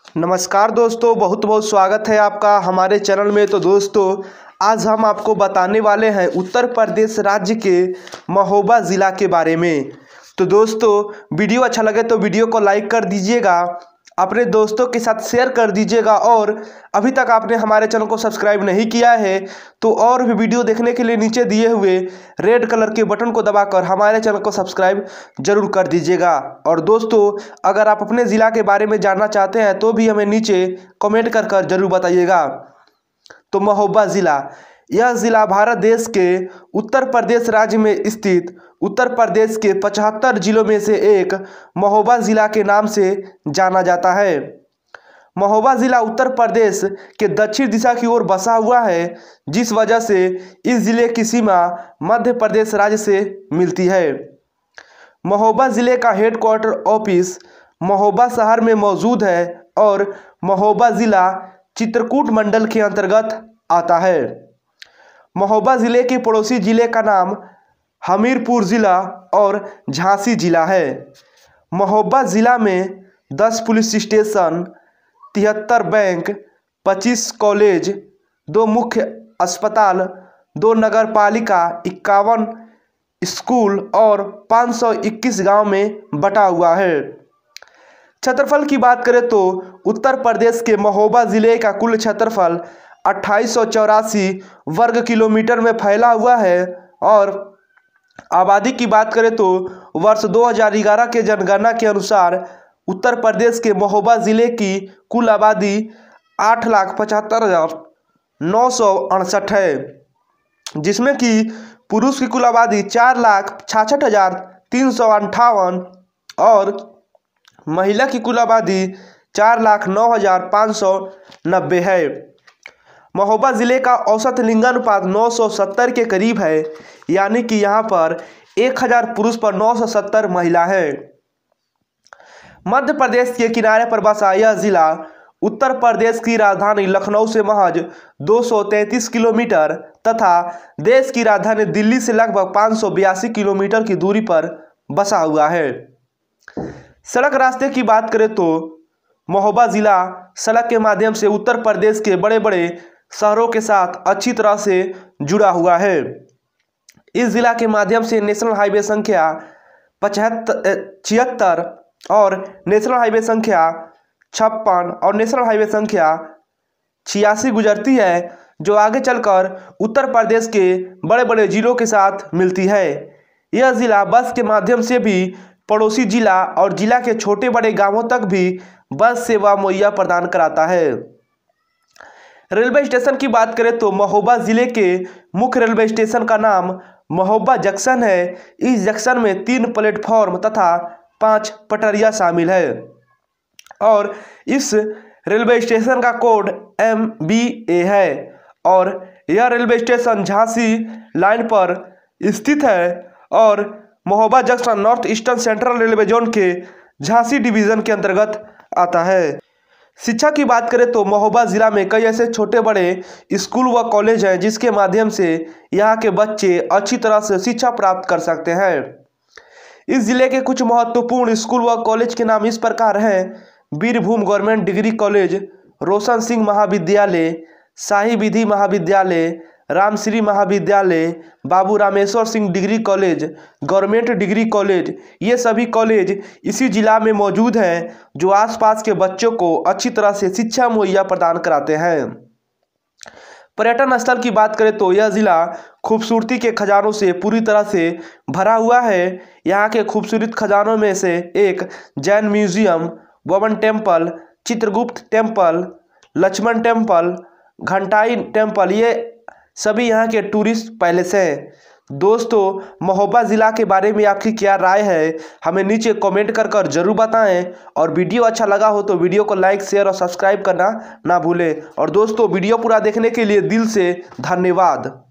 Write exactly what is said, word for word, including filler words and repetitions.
नमस्कार दोस्तों, बहुत बहुत स्वागत है आपका हमारे चैनल में। तो दोस्तों, आज हम आपको बताने वाले हैं उत्तर प्रदेश राज्य के महोबा ज़िला के बारे में। तो दोस्तों, वीडियो अच्छा लगे तो वीडियो को लाइक कर दीजिएगा, अपने दोस्तों के साथ शेयर कर दीजिएगा और अभी तक आपने हमारे चैनल को सब्सक्राइब नहीं किया है तो और भी वीडियो देखने के लिए नीचे दिए हुए रेड कलर के बटन को दबाकर हमारे चैनल को सब्सक्राइब जरूर कर दीजिएगा। और दोस्तों, अगर आप अपने ज़िला के बारे में जानना चाहते हैं तो भी हमें नीचे कमेंट कर कर जरूर बताइएगा। तो महोबा ज़िला, यह ज़िला भारत देश के उत्तर प्रदेश राज्य में स्थित उत्तर प्रदेश के पचहत्तर जिलों में से एक महोबा ज़िला के नाम से जाना जाता है। महोबा ज़िला उत्तर प्रदेश के दक्षिण दिशा की ओर बसा हुआ है, जिस वजह से इस ज़िले की सीमा मध्य प्रदेश राज्य से मिलती है। महोबा ज़िले का हेडक्वार्टर ऑफिस महोबा शहर में मौजूद है और महोबा ज़िला चित्रकूट मंडल के अंतर्गत आता है। महोबा ज़िले के पड़ोसी ज़िले का नाम हमीरपुर ज़िला और झांसी ज़िला है। महोबा ज़िला में दस पुलिस स्टेशन, तिहत्तर बैंक, पच्चीस कॉलेज, दो मुख्य अस्पताल, दो नगर पालिका, इक्यावन स्कूल और पाँच सौ इक्कीस गाँव में बटा हुआ है। क्षेत्रफल की बात करें तो उत्तर प्रदेश के महोबा ज़िले का कुल क्षेत्रफल अट्ठाईस सौ चौरासी वर्ग किलोमीटर में फैला हुआ है और आबादी की बात करें तो वर्ष दो हज़ार ग्यारह के जनगणना के अनुसार उत्तर प्रदेश के महोबा ज़िले की कुल आबादी आठ लाख पचहत्तर हज़ार नौ सौ अड़सठ है, जिसमें कि पुरुष की कुल आबादी चार लाख छाछठ हज़ार तीन सौ अंठावन और महिला की कुल आबादी चार लाख नौ हज़ार पाँच सौ नब्बे है। महोबा ज़िले का औसत लिंगानुपात नौ सौ सत्तर के करीब है, यानी कि यहाँ पर एक हज़ार पुरुष पर नौ सौ सत्तर महिला है। मध्य प्रदेश के किनारे पर बसा यह ज़िला उत्तर प्रदेश की राजधानी लखनऊ से महज दो सौ तैंतीस किलोमीटर तथा देश की राजधानी दिल्ली से लगभग पाँच सौ बयासी किलोमीटर की दूरी पर बसा हुआ है। सड़क रास्ते की बात करें तो महोबा ज़िला सड़क के माध्यम से उत्तर प्रदेश के बड़े बड़े शहरों के साथ अच्छी तरह से जुड़ा हुआ है। इस ज़िला के माध्यम से नेशनल हाईवे संख्या पचहत्तर छिहत्तर और नेशनल हाईवे संख्या छप्पन और नेशनल हाईवे संख्या छियासी गुजरती है, जो आगे चलकर उत्तर प्रदेश के बड़े बड़े जिलों के साथ मिलती है। यह ज़िला बस के माध्यम से भी पड़ोसी जिला और जिला के छोटे बड़े गांवों तक भी बस सेवा मुहैया प्रदान कराता है। रेलवे स्टेशन की बात करें तो महोबा ज़िले के मुख्य रेलवे स्टेशन का नाम महोबा जंक्शन है। इस जंक्शन में तीन प्लेटफॉर्म तथा पांच पटरियां शामिल है और इस रेलवे स्टेशन का कोड एम बी ए है और यह रेलवे स्टेशन झांसी लाइन पर स्थित है और Mahoba junction north eastern central railway zone के झांसी डिवीज़न के अंतर्गत आता है। शिक्षा की बात करें तो महोबा ज़िला में कई ऐसे छोटे बड़े स्कूल व कॉलेज हैं जिसके माध्यम से यहाँ के बच्चे अच्छी तरह से शिक्षा प्राप्त कर सकते हैं। इस ज़िले के कुछ महत्वपूर्ण स्कूल व कॉलेज के नाम इस प्रकार हैं: Birbhum government degree college, Roshan Singh महाविद्यालय, शाही विधि महाविद्यालय, रामश्री महाविद्यालय, Babu Rameshwar Singh degree college, government degree college. ये सभी कॉलेज इसी जिला में मौजूद हैं, जो आसपास के बच्चों को अच्छी तरह से शिक्षा मुहैया प्रदान कराते हैं। पर्यटन स्थल की बात करें तो यह ज़िला खूबसूरती के खजानों से पूरी तरह से भरा हुआ है। यहाँ के खूबसूरत खजानों में से एक Jain museum, Vaman temple, Chitragupta temple, Lakshman temple, Ghantai temple, ये सभी यहाँ के टूरिस्ट पैलेस हैं। दोस्तों, महोबा ज़िला के बारे में आपकी क्या राय है, हमें नीचे कमेंट कर कर जरूर बताएं और वीडियो अच्छा लगा हो तो वीडियो को लाइक, शेयर और सब्सक्राइब करना ना भूलें। और दोस्तों, वीडियो पूरा देखने के लिए दिल से धन्यवाद।